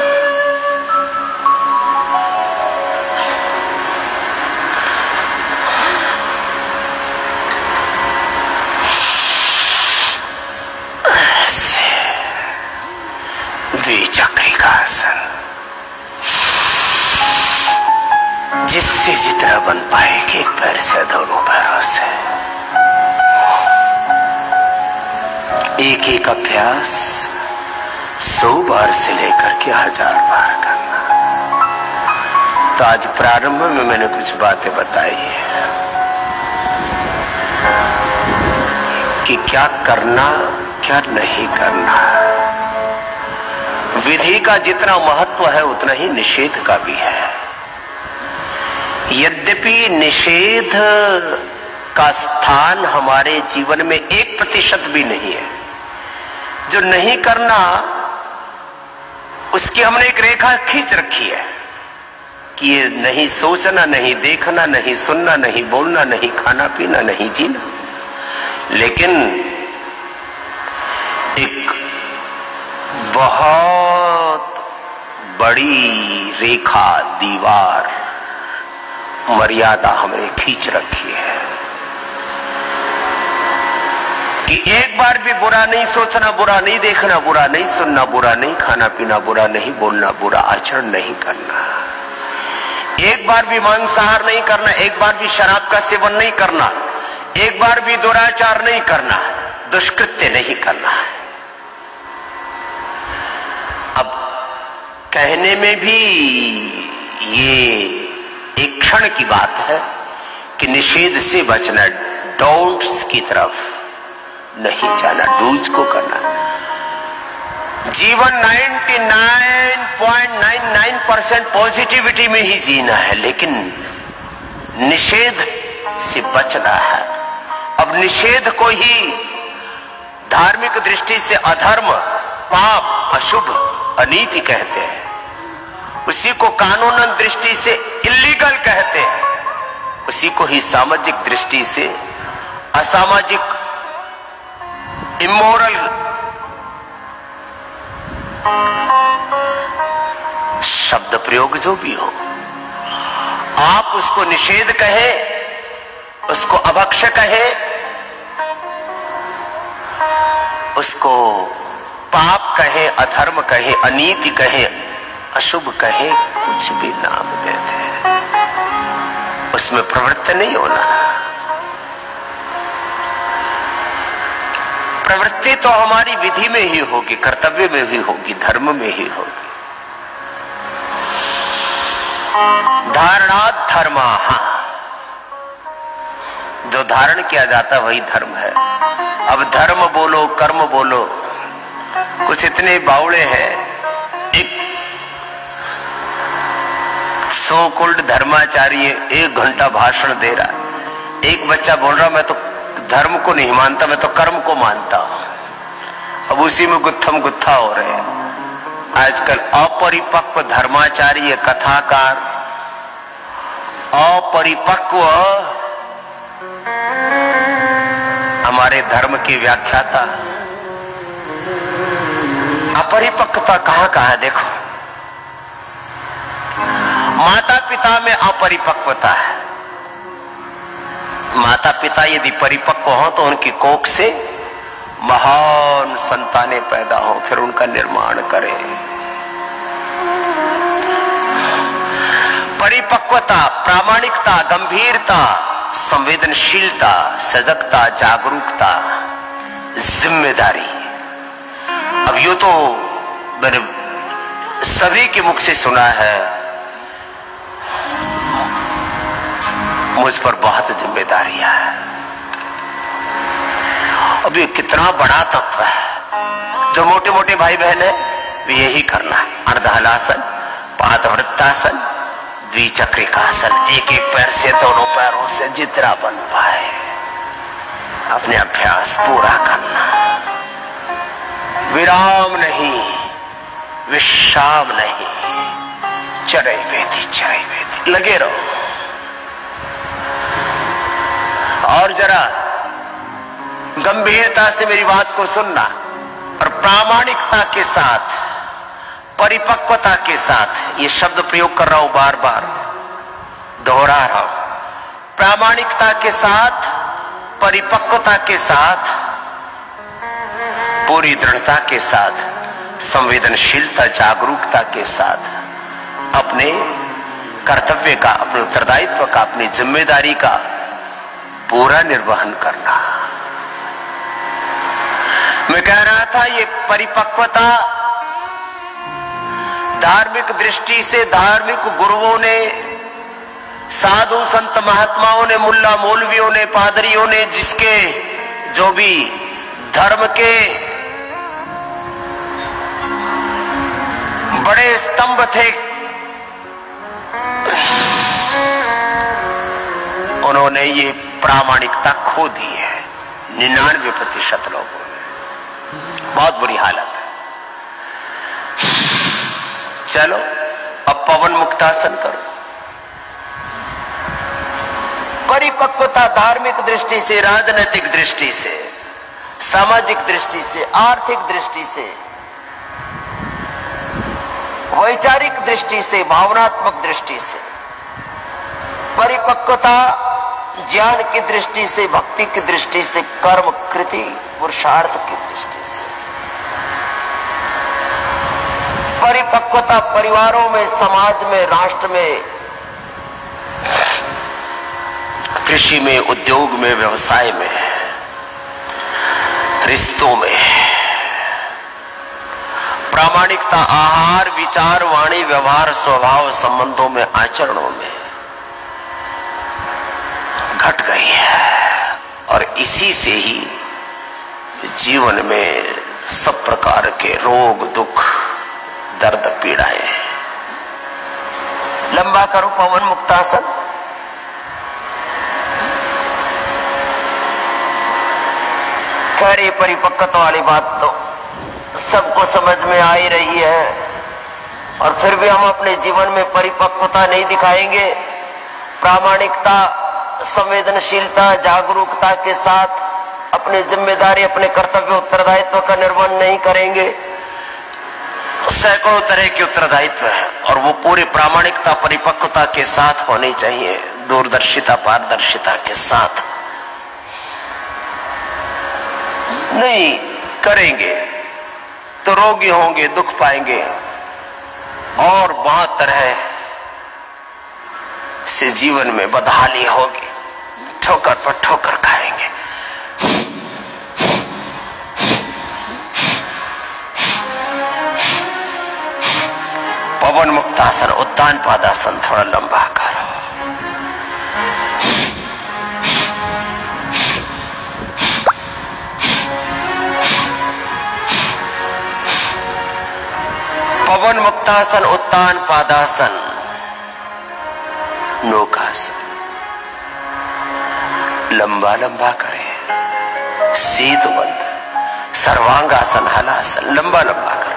S1: द्विचक्रिकासन, जिससे जितना बन पाए कि एक पैर से दोनों पैरों से एक एक अभ्यास 100 बार से लेकर के 1000 बार करना। तो आज प्रारंभ में मैंने कुछ बातें बताई है कि क्या करना क्या नहीं करना। विधि का जितना महत्व है उतना ही निषेध का भी है। यद्यपि निषेध का स्थान हमारे जीवन में 1% भी नहीं है। जो नहीं करना उसकी हमने एक रेखा खींच रखी है कि ये नहीं सोचना, नहीं देखना, नहीं सुनना, नहीं बोलना, नहीं खाना पीना, नहीं जीना। लेकिन एक बहुत बड़ी रेखा, दीवार, मर्यादा हमने खींच रखी है कि एक बार भी बुरा नहीं सोचना, बुरा नहीं देखना, बुरा नहीं सुनना, बुरा नहीं खाना पीना, बुरा नहीं बोलना, बुरा आचरण नहीं करना। एक बार भी मांसाहार नहीं करना, एक बार भी शराब का सेवन नहीं करना, एक बार भी दुराचार नहीं करना, दुष्कृत्य नहीं करना है। अब कहने में भी ये एक क्षण की बात है कि निषेध से बचना, डोंट्स की तरफ नहीं जाना, डूज को करना। जीवन 99.99% पॉजिटिविटी में ही जीना है, लेकिन निषेध से बचना है। अब निषेध को ही धार्मिक दृष्टि से अधर्म, पाप, अशुभ, अनीति कहते हैं। उसी को कानूनन दृष्टि से इल्लीगल कहते हैं। उसी को ही सामाजिक दृष्टि से असामाजिक, इमोरल शब्द प्रयोग जो भी हो, आप उसको निषेध कहे, उसको अभक्ष कहे, उसको पाप कहे, अधर्म कहे, अनीति कहे, अशुभ कहे, कुछ भी नाम दे दे, उसमें प्रवृत्त नहीं होना। प्रवृत्ति तो हमारी विधि में ही होगी, कर्तव्य में ही होगी, धर्म में ही होगी। धारणात् धर्माः, जो धारण किया जाता वही धर्म है। अब धर्म बोलो, कर्म बोलो, कुछ इतने बावड़े हैं। एक सो कॉल्ड धर्माचार्य 1 घंटा भाषण दे रहा, एक बच्चा बोल रहा मैं तो धर्म को नहीं मानता, मैं तो कर्म को मानता हूं। अब उसी में गुत्थम गुत्था हो रहे हैं। आजकल अपरिपक्व धर्माचार्य, कथाकार, अपरिपक्व हमारे धर्म के व्याख्याता। अपरिपक्वता कहां कहां देखो। माता पिता में अपरिपक्वता है। माता पिता यदि परिपक्व हो तो उनकी कोख से महान संतानें पैदा हो, फिर उनका निर्माण करें। परिपक्वता, प्रामाणिकता, गंभीरता, संवेदनशीलता, सजगता, जागरूकता, जिम्मेदारी। अब यो तो मैंने सभी के मुख से सुना है, मुझ पर बहुत जिम्मेदारियां है। अब ये कितना बड़ा तत्व है। जो मोटे मोटे भाई बहन है वे यही करना है। अर्धहलासन, पादवृत्तासन, द्विचक्रिकासन, एक एक पैर से, दोनों पैरों से जितना बन पाए अपने अभ्यास पूरा करना। विराम नहीं, विश्राम नहीं, चरैवेति लगे रहो। और जरा गंभीरता से मेरी बात को सुनना और प्रामाणिकता के साथ, परिपक्वता के साथ। ये शब्द प्रयोग कर रहा हूं, बार बार दोहरा रहा हूं। प्रामाणिकता के साथ, परिपक्वता के साथ, पूरी दृढ़ता के साथ, संवेदनशीलता, जागरूकता के साथ अपने कर्तव्य का, अपने उत्तरदायित्व का, अपनी जिम्मेदारी का पूरा निर्वहन करना। मैं कह रहा था ये परिपक्वता धार्मिक दृष्टि से, धार्मिक गुरुओं ने, साधु संत महात्माओं ने, मुल्ला मौलवियों ने, पादरियों ने, जिसके जो भी धर्म के बड़े स्तंभ थे, उन्होंने ये प्रामाणिकता खो दी है 99% लोगों में। बहुत बुरी हालत है। चलो अब पवन मुक्तासन करो। परिपक्वता धार्मिक दृष्टि से, राजनीतिक दृष्टि से, सामाजिक दृष्टि से, आर्थिक दृष्टि से, वैचारिक दृष्टि से, भावनात्मक दृष्टि से। परिपक्वता ज्ञान की दृष्टि से, भक्ति की दृष्टि से, कर्म कृति पुरुषार्थ की दृष्टि से। परिपक्वता परिवारों में, समाज में, राष्ट्र में, कृषि में, उद्योग में, व्यवसाय में, रिश्तों में। प्रामाणिकता आहार, विचार, वाणी, व्यवहार, स्वभाव, संबंधों में, आचरणों में घट गई है। और इसी से ही जीवन में सब प्रकार के रोग, दुख, दर्द, पीड़ाएं। लंबा करो पवन मुक्तासन। खैर, परिपक्वता वाली बात तो सबको समझ में आ ही रही है, और फिर भी हम अपने जीवन में परिपक्वता नहीं दिखाएंगे, प्रामाणिकता, संवेदनशीलता, जागरूकता के साथ अपनी जिम्मेदारी, अपने कर्तव्य, उत्तरदायित्व का निर्वहन नहीं करेंगे, सैकड़ों तरह के उत्तरदायित्व है और वो पूरी प्रामाणिकता परिपक्वता के साथ होनी चाहिए, दूरदर्शिता पारदर्शिता के साथ। नहीं करेंगे तो रोगी होंगे, दुख पाएंगे और बहुत तरह से जीवन में बदहाली होगी, ठोकर पर ठोकर खाएंगे। पवन मुक्तासन, उत्तान पादासन थोड़ा लंबा करो। पवन मुक्तासन, उत्तान पादासन, नौकासन। लंबा लंबा करें, सीध बंद, सर्वांगासन, हलासन, लंबा लंबा करो।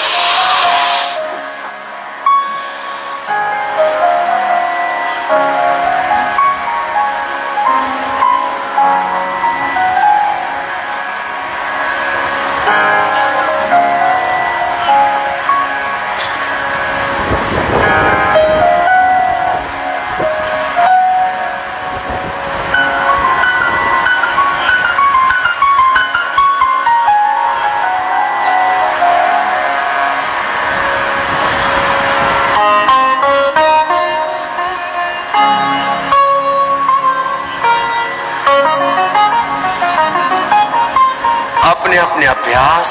S1: अपने अपने अभ्यास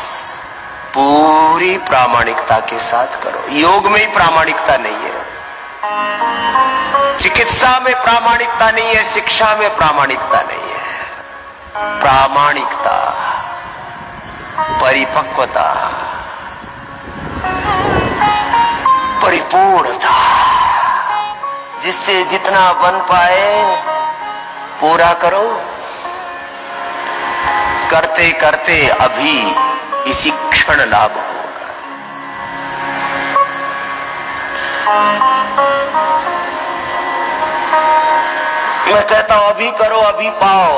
S1: पूरी प्रामाणिकता के साथ करो। योग में ही प्रामाणिकता नहीं है, चिकित्सा में प्रामाणिकता नहीं है, शिक्षा में प्रामाणिकता नहीं है। प्रामाणिकता, परिपक्वता, परिपूर्णता, जिससे जितना बन पाए पूरा करो। करते करते अभी इसी क्षण लाभ होगा। मैं कहता हूं अभी करो अभी पाओ।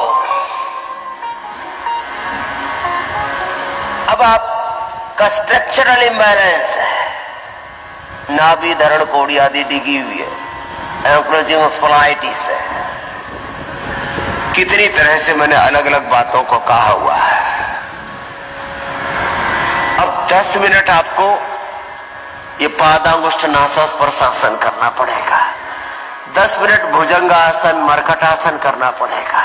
S1: अब आपका स्ट्रक्चरल इम्बैलेंस है, नाभि धरण कोड़ी आदि डिगी हुई है, एंक्लोजिंग स्पॉन्डिलाइटिस है। कितनी तरह से मैंने अलग अलग बातों को कहा हुआ है। अब 10 मिनट आपको ये पादांगुष्ठ नासास्पर्शासन करना पड़ेगा, 10 मिनट भुजंगासन मरकटासन करना पड़ेगा।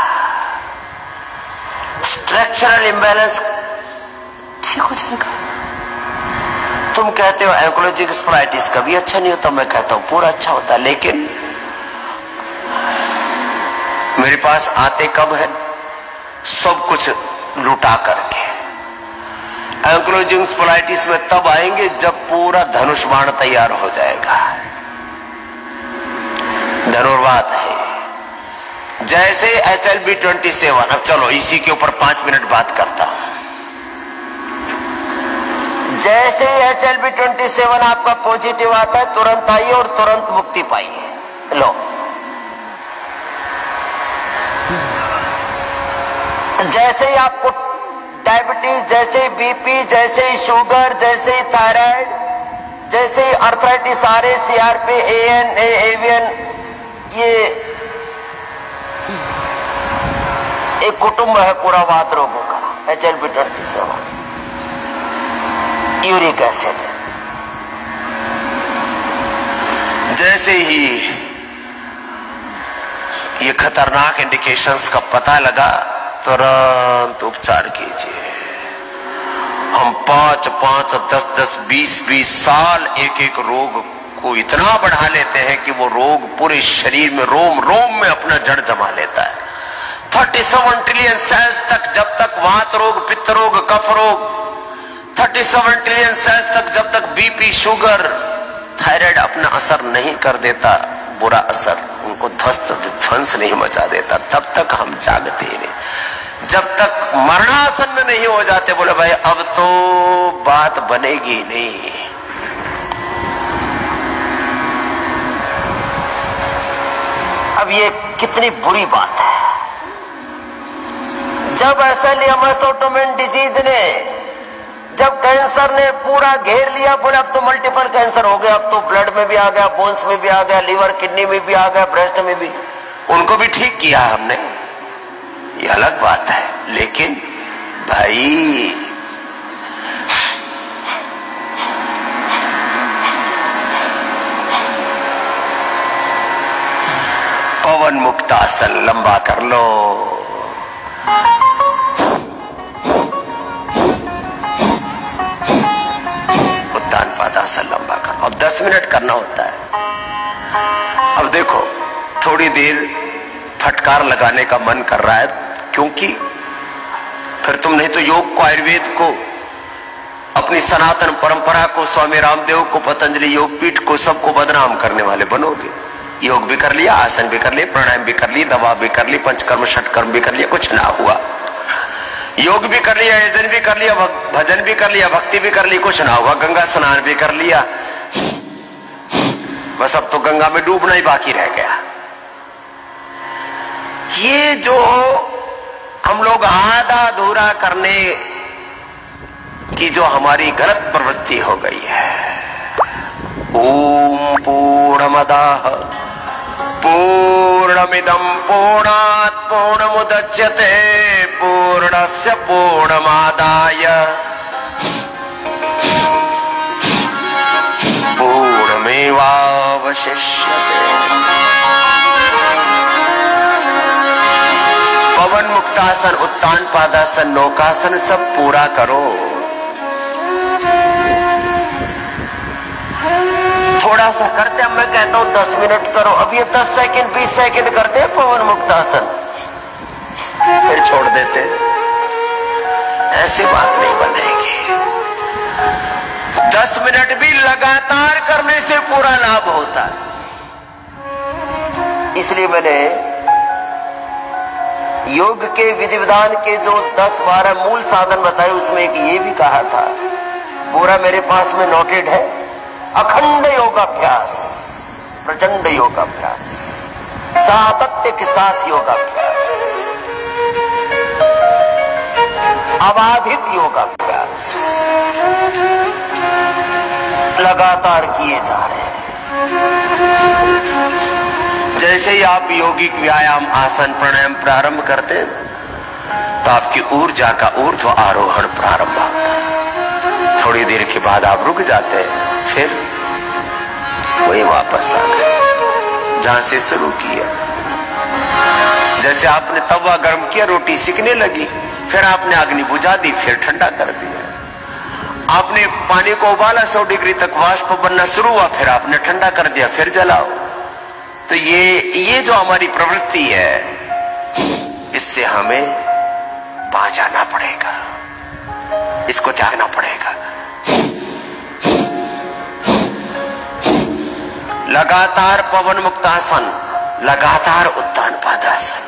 S1: स्ट्रक्चरल इम्बैलेंस ठीक हो जाएगा। तुम कहते हो एंक्लोजिंग स्पॉन्डिलाइटिस कभी अच्छा नहीं होता, मैं कहता हूं पूरा अच्छा होता है। लेकिन मेरे पास आते कब है? सब कुछ लुटा करके। एंक्लोजिंग स्पॉन्डिलाइटिस में तब आएंगे जब पूरा धनुष बाण तैयार हो जाएगा। धनुर्वात है जैसे HLB27। अब चलो इसी के ऊपर 5 मिनट बात करता हूं। जैसे HLB27 आपका पॉजिटिव आता है तुरंत आइए और तुरंत मुक्ति पाइए। लो, जैसे ही आपको डायबिटीज, जैसे ही बीपी, जैसे ही शुगर, जैसे ही थायराइड, जैसे ही अर्थराइटिस, RA, CRP, AN, एवियन, ये एक कुटुंब है पूरा वात रोगों का। HLB27 uric acid. जैसे ही ये खतरनाक इंडिकेशंस का पता लगा तुरंत उपचार कीजिए। हम 5-5, 10-10, 20-20 साल एक रोग को इतना बढ़ा लेते हैं कि वो रोग पूरे शरीर में रोम रोम में अपना जड़ जमा लेता है। 37 ट्रिलियन सेल्स तक, जब तक वात रोग, पित्त रोग, कफ रोग, 37 ट्रिलियन सेल्स तक जब तक बीपी, शुगर, थायराइड अपना असर नहीं कर देता, बुरा असर उनको ध्वस्त विध्वंस नहीं मचा देता, तब तक हम जागते ही नहीं। जब तक मरणासन्न नहीं हो जाते, बोले भाई अब तो बात बनेगी नहीं। अब ये कितनी बुरी बात है। जब ऐसा लियामस ऑटोमेन डिजीज ने जब कैंसर ने पूरा घेर लिया, बोले अब तो मल्टीपल कैंसर हो गया, अब तो ब्लड में भी आ गया, बोन्स में भी आ गया, लीवर किडनी में भी आ गया, ब्रेस्ट में भी, उनको भी ठीक किया हमने, ये अलग बात है। लेकिन भाई पवन मुक्त आसन लंबा कर लो, उत्तान पादासन लंबा करो। अब 10 मिनट करना होता है। अब देखो थोड़ी देर फटकार लगाने का मन कर रहा है, क्योंकि फिर तुम नहीं तो योग को, आयुर्वेद को, अपनी सनातन परंपरा को, स्वामी रामदेव को, पतंजलि योगपीठ को, सबको बदनाम करने वाले बनोगे। योग भी कर लिया, आसन भी कर लिए, प्राणायाम भी कर ली, दवा भी कर ली, पंचकर्म षटकर्म भी कर लिया, कुछ ना हुआ। योग भी कर लिया, यजन भी कर लिया, भजन भी कर लिया, भक्ति भी कर ली, कुछ ना हुआ। गंगा स्नान भी कर लिया, बस अब तो गंगा में डूबना ही बाकी रह गया। ये जो हम लोग आधा अधूरा करने की जो हमारी गलत प्रवृत्ति हो गई है। ओम पूर्णमदः पूर्णमिदं पूर्णात् पूर्णमुदच्यते पूर्णस्य पूर्णमादाय पूर्णमेवावशिष्यते। पवन मुक्तासन, उत्तान पादासन, नौकासन सब पूरा करो। थोड़ा सा करते हैं, मैं कहता हूं 10 मिनट करो। अब ये 10 सेकंड 20 सेकंड करते हैं पवन मुक्तासन, फिर छोड़ देते। ऐसी बात नहीं बनेगी। 10 मिनट भी लगातार करने से पूरा लाभ होता है। इसलिए मैंने योग के विधि विधान के जो 10-12 मूल साधन बताए, उसमें एक ये भी कहा था, पूरा मेरे पास में नोटेड है। अखंड योगाभ्यास, प्रचंड योगाभ्यास, सातत्य के साथ योगाभ्यास, अबाधित योगाभ्यास लगातार किए जा रहे हैं। जैसे ही आप योगिक व्यायाम, आसन, प्राणायाम प्रारंभ करते हैं तो आपकी ऊर्जा का ऊर्ध्व आरोहण प्रारंभ होता है। थोड़ी देर के बाद आप रुक जाते हैं, फिर वही वापस आ गए जहां से शुरू किया। जैसे आपने तवा गर्म किया, रोटी सिकने लगी, फिर आपने अग्नि बुझा दी, फिर ठंडा कर दिया। आपने पानी को उबाला, 100 डिग्री तक वाष्प बनना शुरू हुआ, फिर आपने ठंडा कर दिया, फिर जलाओ। तो ये जो हमारी प्रवृत्ति है, इससे हमें बाज आना पड़ेगा, इसको त्यागना पड़ेगा। लगातार पवन मुक्तासन, लगातार उत्तान पादासन,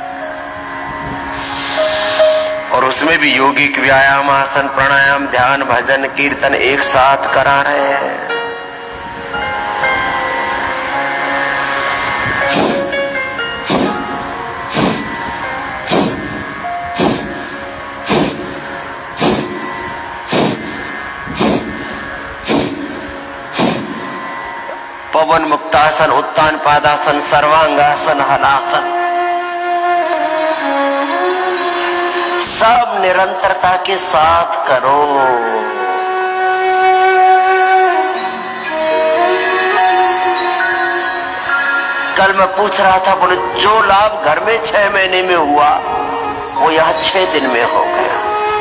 S1: और उसमें भी योगिक व्यायाम, आसन, प्राणायाम, ध्यान, भजन, कीर्तन एक साथ करा रहे हैं। पवन मुक्तासन, उत्तान पादासन, सर्वांगासन, हलासन, सब निरंतरता के साथ करो। कल मैं पूछ रहा था, बोले जो लाभ घर में 6 महीने में हुआ, वो यहाँ 6 दिन में हो गया।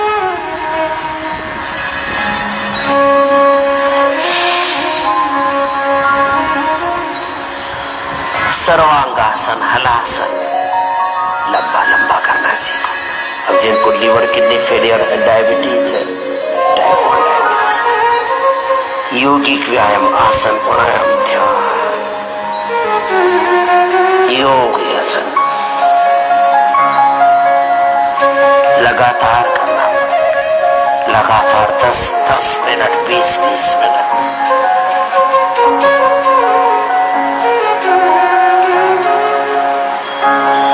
S1: सर्वांगासन, हलासन, लंबा लंबा करना सीखो। अब जिनको लीवर किडनी फेलियर है, डायबिटीज है, टाइप 1 डायबिटीज है, योगिक व्यायाम, आसन, प्राणायाम, ध्यान, योग, यजन लगातार करना, लगातार 10-10 मिनट, 20-20 मिनट।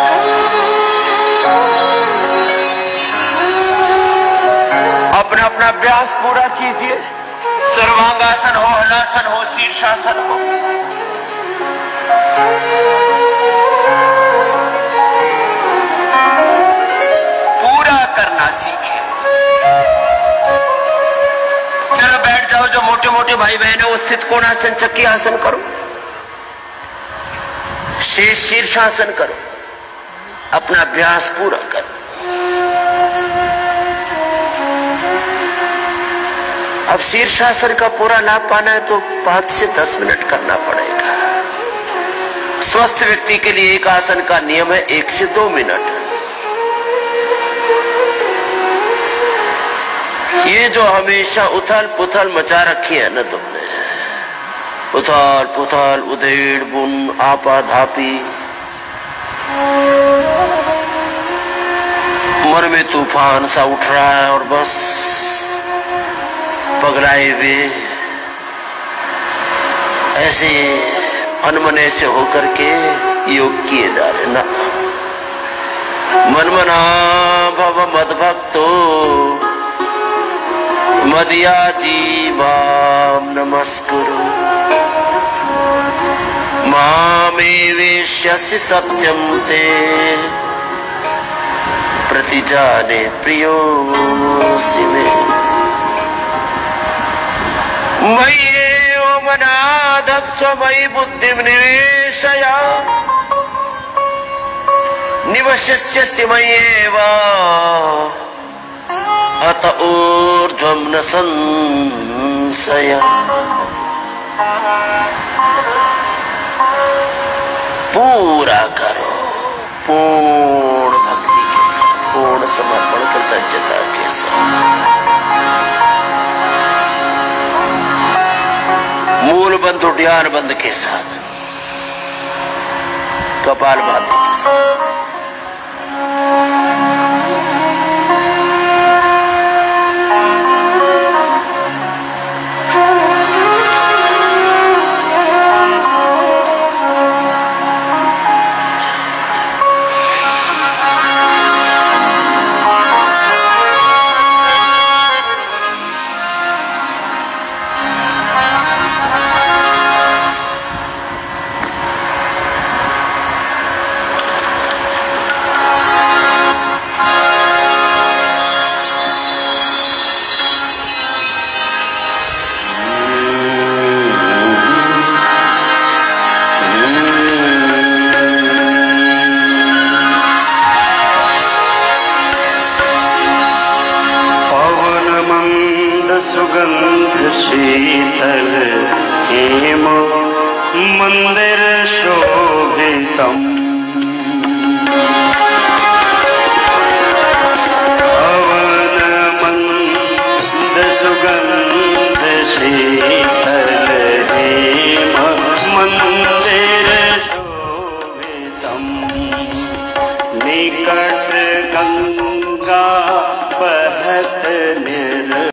S1: अपना अपना
S2: अभ्यास पूरा कीजिए।
S1: सर्वांगासन हो, हलासन हो, शीर्षासन हो, पूरा करना सीखे। चलो बैठ जाओ, जो मोटे मोटे भाई बहन है वो स्थित कोणासन चक्की आसन करो, शेष शीर्षासन करो, अपना अभ्यास पूरा करो। अब शीर्षासन का पूरा लाभ पाना है तो 5 से 10 मिनट करना पड़ेगा। स्वस्थ व्यक्ति के लिए एक आसन का नियम है 1 से 2 मिनट। ये जो हमेशा उथल पुथल मचा रखी है ना तुमने, उथल पुथल, उधेड़ बुन, आपा धापी, मन में तूफान सा उठ रहा है और बस पगलाए हुए ऐसे अनमने से होकर के योग किए जा रहे ना। मनमना भव मद्भक्तो मदयाजी माम नमस्कुरु मामेवेश्यसि सत्यं ते प्रतिजाने प्रियोऽसि मे। मय्येव मनाधत्स्व मयि बुद्धिं निवेशय निवशिष्यसि मय्येव अत ऊर्ध्वं न संशय। पूरा करो पूर्ण भक्ति के साथ, पूर्ण समर्पण कृतज्ञता के साथ। मूल बंध उद्यान बंध के साथ, कपाल भाती के साथ।
S2: सुगंध शीतल हेम मंदिर शोभितम